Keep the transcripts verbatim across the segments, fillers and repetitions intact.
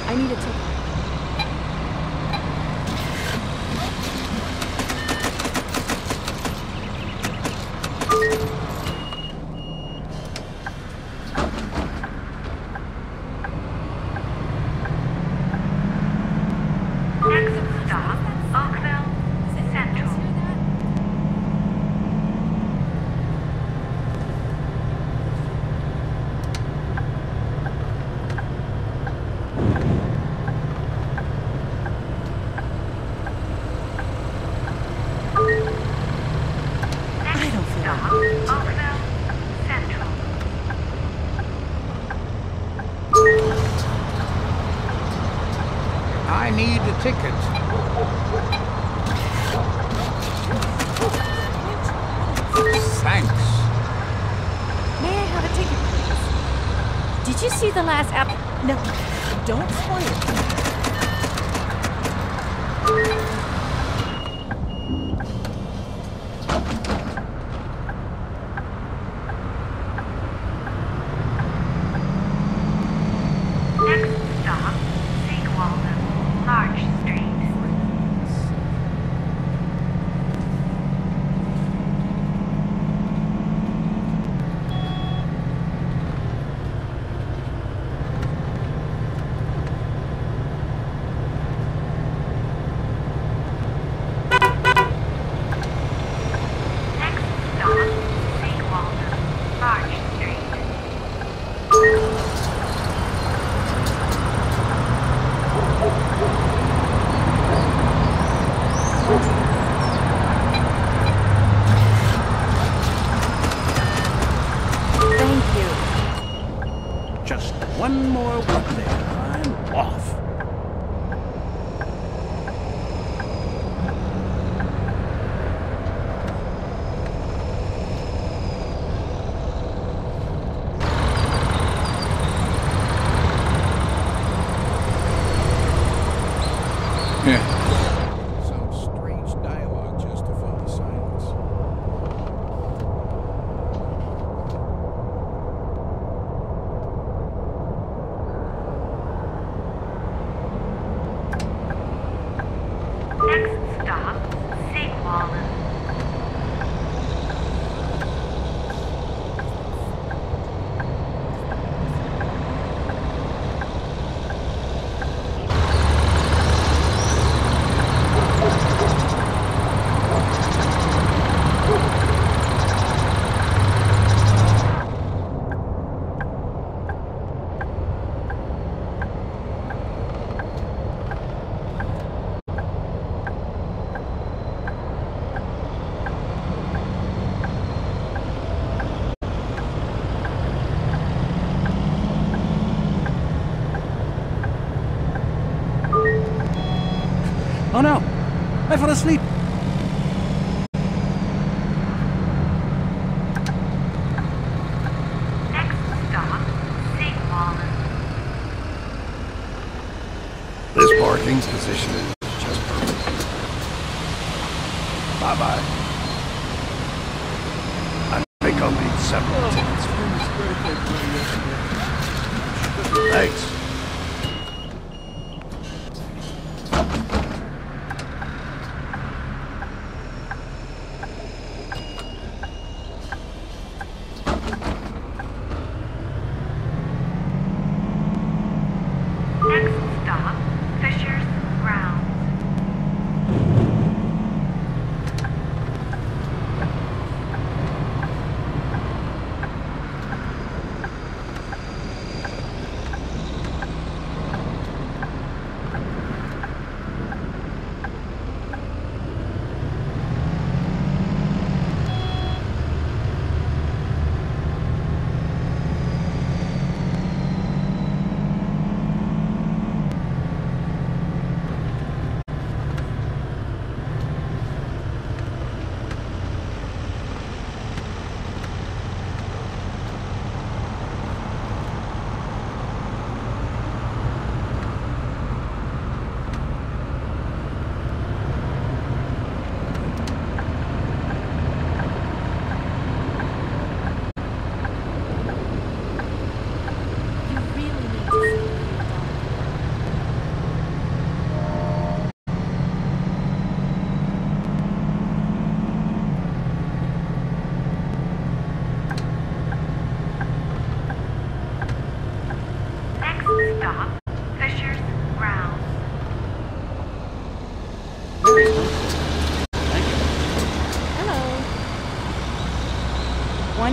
I need a ticket. Next stop, Oakville Central. I don't feel Stop, like Oakville Central. I need a ticket. Thanks. May I have a ticket, please? Did you see the last app? No, don't spoil it. Next stop, Seagualden, Large Street. Next stop, Seagualden, Large Street. Thank you. Just one more week there. I'm off. Yeah. Some strange dialogue justified the silence. Next stop, Seagualden. Oh no! I fell asleep! Next stop, Seagualden. This parking position is just perfect. Bye-bye. I think I'll need several tickets. Thanks. Next stop, Fisher's Grounds.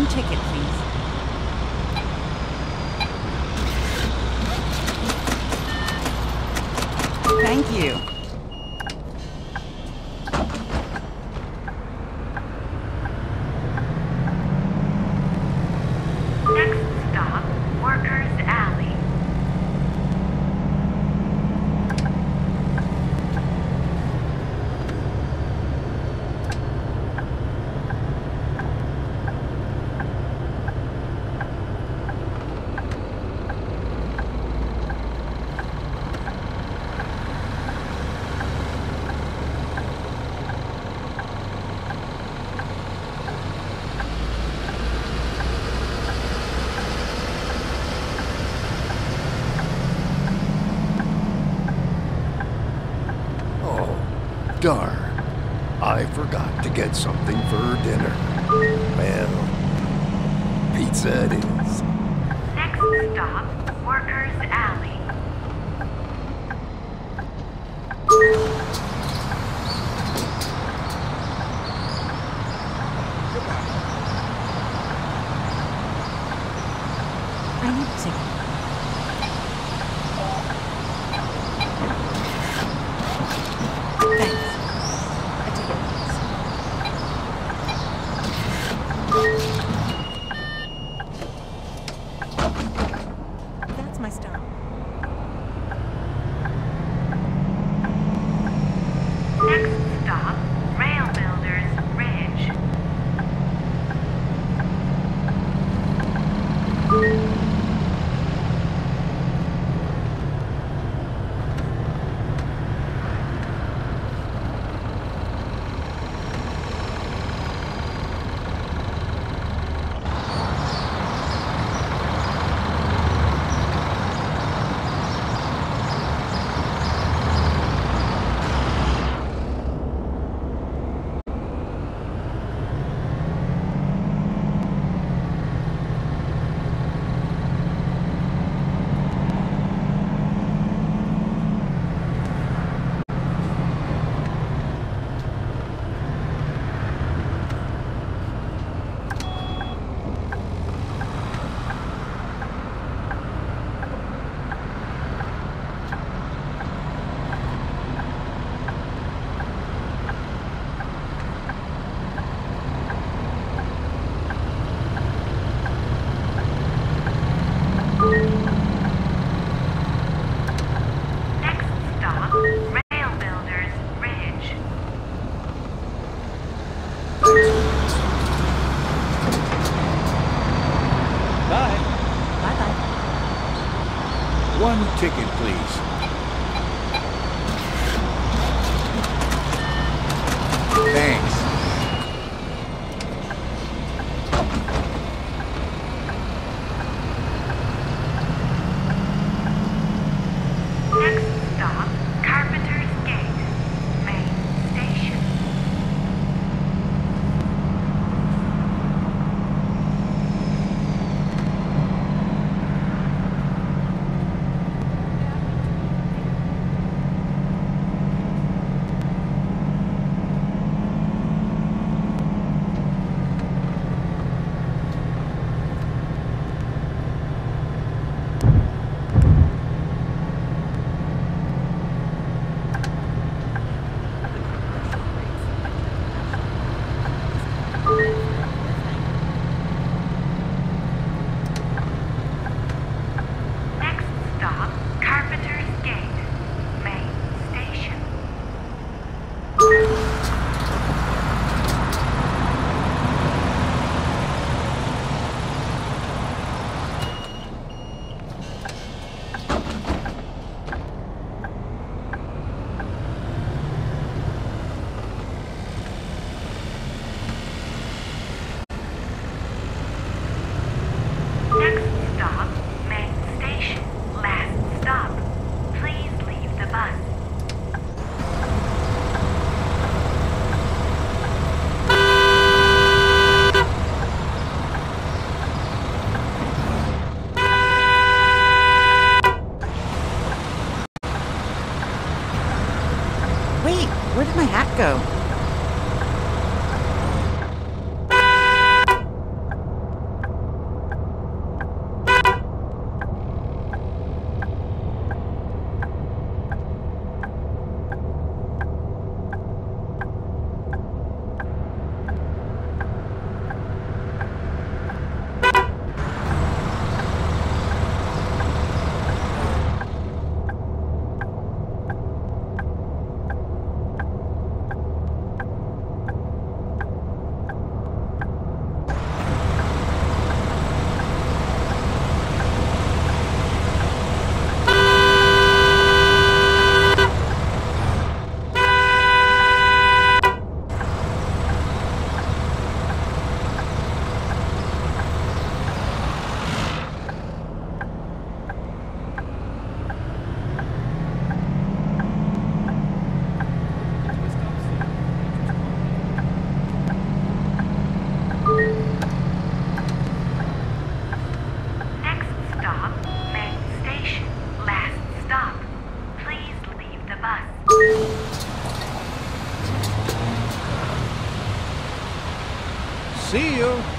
ticket, please. Thank you. Next stop, Workers Alley. Darn. I forgot to get something for dinner. Well, pizza it is. Next stop, Workers Alley. I need a ticket. Thanks. A ticket, please. That's my stop. Next stop, Rail Builders Ridge. Next stop, Rail Builders Ridge. Bye. Bye-bye. One ticket, please. Thanks. Next stop, Carpenter's Gate, main station. Next stop, Carpenter's Gate, main station. Next stop, main station. Last stop. Please leave the bus. Wait, where did my hat go? See you.